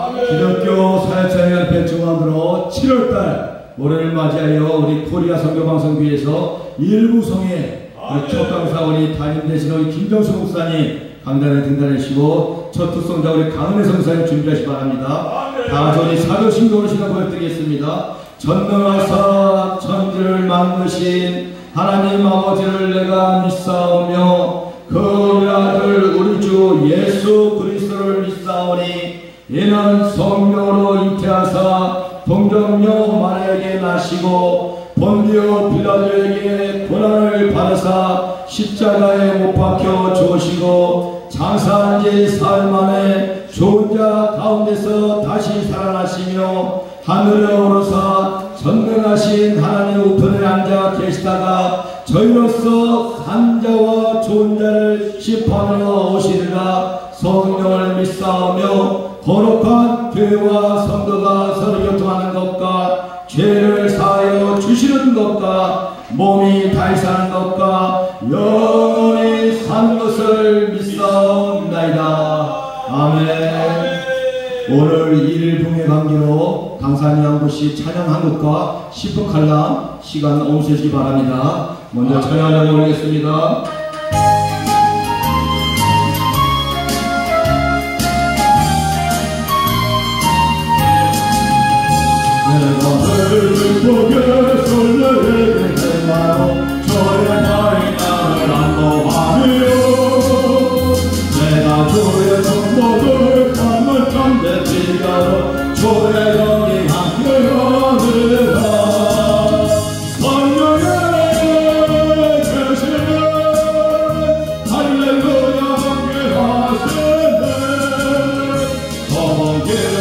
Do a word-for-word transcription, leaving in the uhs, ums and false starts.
기독교 사역자연합회 중앙으로 칠월달 올해를 맞이하여 우리 코리아 선교방송교회에서 일부 성에 촉강사 우리 담임 되시는 우리 김정수 목사님 강단에 등단하시고 첫 특성자 우리 강은혜 성사님 준비하시기 바랍니다. 다같이 우리 사도신경으로 시간 보여드리겠습니다. 전능하사 천지를 만드신 하나님 아버지를 내가 믿사오며 그 아들 우리 주 예수 그리스도를 믿사오니 이는 성령으로 잉태하사 동정녀 마리아에게 나시고 본디오 빌라도에게 고난을 받으사 십자가에 못 박혀 죽으시고 장사한 지 사흘 만에 죽은 자 가운데서 다시 살아나시며 하늘에 오르사 전능하신 하나님 우편에 앉아 계시다가 저희로서 산 자와 좋은 자를 심판하러 오시리라. 성령을 믿사오며 거룩한 교회와 성도가 서로 교통하는 것과 죄를 사하여 주시는 것과 몸이 달사하는 것과 영원히 사는 것을 믿사옵나이다. 아멘. 오늘 일 분의 관계로 강사님 한 곳이 찬양 한 곡과 시프 칼럼 시간 옮으시기 바랍니다. 먼저 찬양하려고 하겠습니다. 내가 늘 설레게 행하고 저의 발이 나를 안도하며 내가 주의 성복을 감을 참되 비가로 주의 영이 함께하느라 성령에 계시네 할렐루야 함께하시네 저기